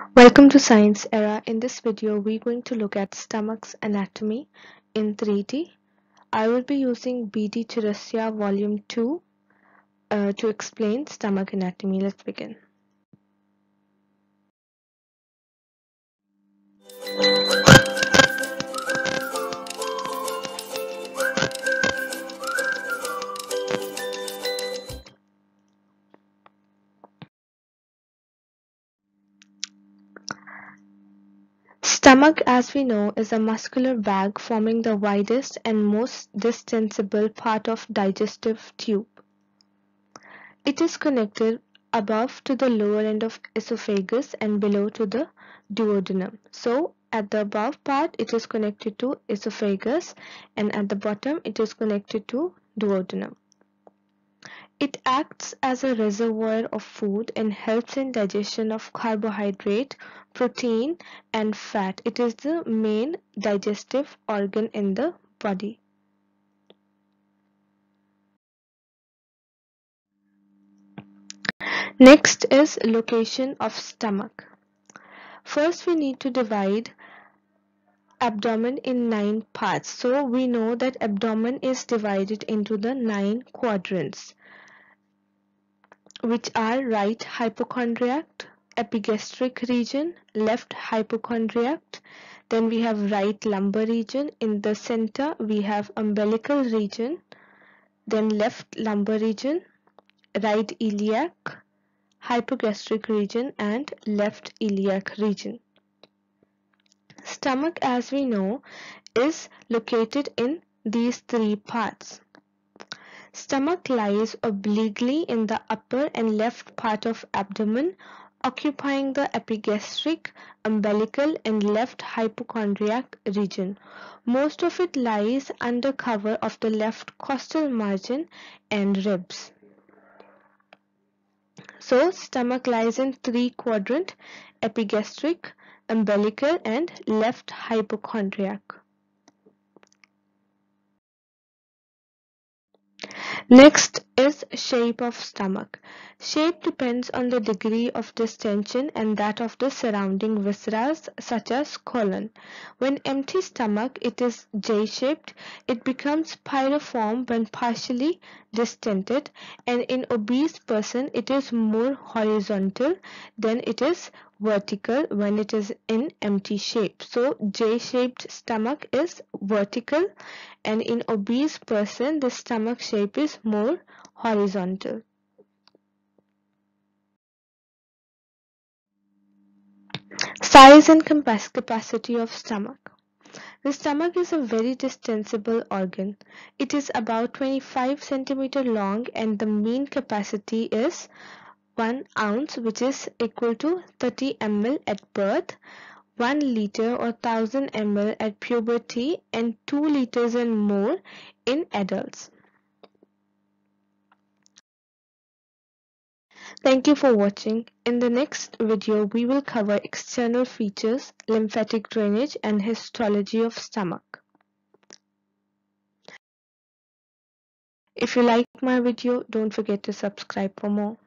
Welcome to Sciencera. In this video, we're going to look at stomach's anatomy in 3D. I will be using BD-Chourasia Volume 2 to explain stomach anatomy. Let's begin. Stomach, as we know, is a muscular bag forming the widest and most distensible part of digestive tube. It is connected above to the lower end of esophagus and below to the duodenum. So at the above part it is connected to esophagus and at the bottom it is connected to duodenum. It acts as a reservoir of food and helps in digestion of carbohydrate, protein and fat. It is the main digestive organ in the body. Next is location of stomach. First we need to divide abdomen in 9 parts. So we know that abdomen is divided into the 9 quadrants, which are right hypochondriac, epigastric region, left hypochondriac, then we have right lumbar region, in the center we have umbilical region, then left lumbar region, right iliac, hypogastric region and left iliac region. Stomach, as we know, is located in these 3 parts. Stomach lies obliquely in the upper and left part of abdomen, occupying the epigastric, umbilical and left hypochondriac region. Most of it lies under cover of the left costal margin and ribs. So stomach lies in 3 quadrant: epigastric, umbilical and left hypochondriac. Next is shape of stomach. Shape depends on the degree of distension and that of the surrounding viscera such as colon. When empty stomach it is J-shaped. It becomes pyriform when partially distended, and in obese person it is more horizontal than it is vertical when it is in empty shape. So J-shaped stomach is vertical, and in obese person the stomach shape is more horizontal. Size and capacity of stomach. The stomach is a very distensible organ. It is about 25 cm long and the mean capacity is 1 ounce, which is equal to 30 ml at birth, 1 liter or 1000 ml at puberty and 2 liters and more in adults. Thank you for watching. In the next video, we will cover external features, lymphatic drainage and histology of stomach. If you like my video, don't forget to subscribe for more.